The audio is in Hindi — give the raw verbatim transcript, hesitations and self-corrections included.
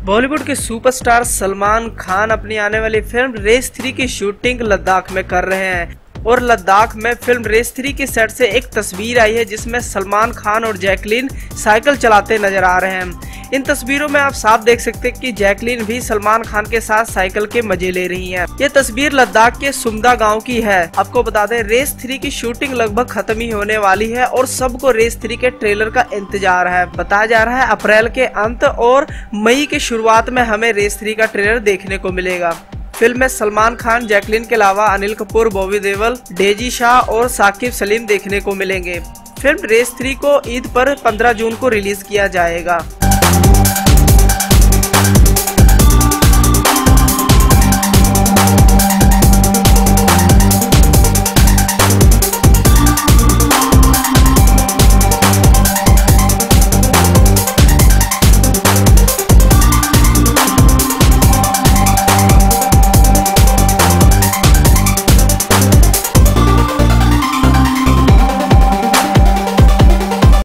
बॉलीवुड के सुपरस्टार सलमान खान अपनी आने वाली फिल्म रेस थ्री की शूटिंग लद्दाख में कर रहे हैं और लद्दाख में फिल्म रेस थ्री के सेट से एक तस्वीर आई है जिसमें सलमान खान और जैकलीन साइकिल चलाते नजर आ रहे हैं। इन तस्वीरों में आप साफ देख सकते हैं कि जैकलीन भी सलमान खान के साथ साइकिल के मजे ले रही हैं। ये तस्वीर लद्दाख के सुमदा गांव की है। आपको बता दें रेस थ्री की शूटिंग लगभग खत्म ही होने वाली है और सबको रेस थ्री के ट्रेलर का इंतजार है। बताया जा रहा है अप्रैल के अंत और मई के शुरुआत में हमें रेस थ्री का ट्रेलर देखने को मिलेगा। फिल्म में सलमान खान, जैकलीन के अलावा अनिल कपूर, बॉबी देओल, डेजी शाह और साकिब सलीम देखने को मिलेंगे। फिल्म रेस थ्री को ईद पर पंद्रह जून को रिलीज किया जाएगा।